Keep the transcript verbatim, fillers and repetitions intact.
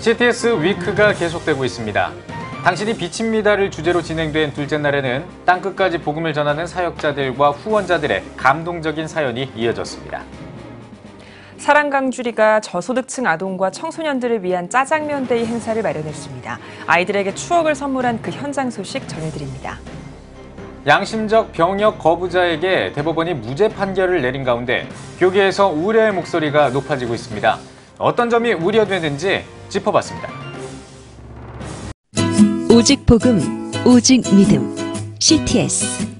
씨티에스 위크가 계속되고 있습니다. 당신이 빛입니다를 주제로 진행된 둘째 날에는 땅끝까지 복음을 전하는 사역자들과 후원자들의 감동적인 사연이 이어졌습니다. 사랑강주리가 저소득층 아동과 청소년들을 위한 짜장면 데이 행사를 마련했습니다. 아이들에게 추억을 선물한 그 현장 소식 전해드립니다. 양심적 병역 거부자에게 대법원이 무죄 판결을 내린 가운데 교계에서 우려의 목소리가 높아지고 있습니다. 어떤 점이 우려되는지 짚어봤습니다. 오직 복음, 오직 믿음, 씨티에스